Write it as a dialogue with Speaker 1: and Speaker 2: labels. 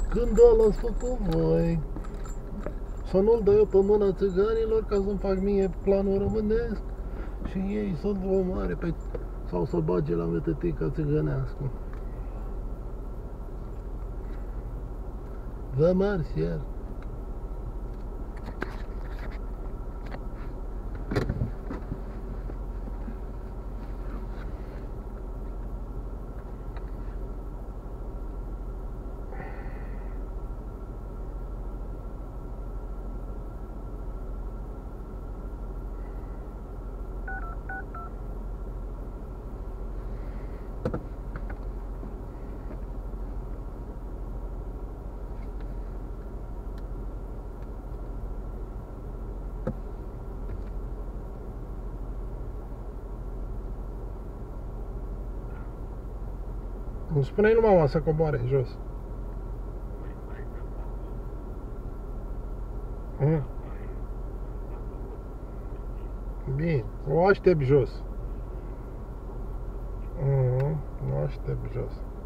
Speaker 1: Când l-ați făcut voi? Să nu-l dau eu pe mâna țiganilor ca să-mi fac mie planul românesc și ei să-l omoare pe... sau să-l bage la metetica țigănească. Vă mărți iar. Îmi spune-i lui mama să coboare jos. Bine, o aștept jos. O aștept jos.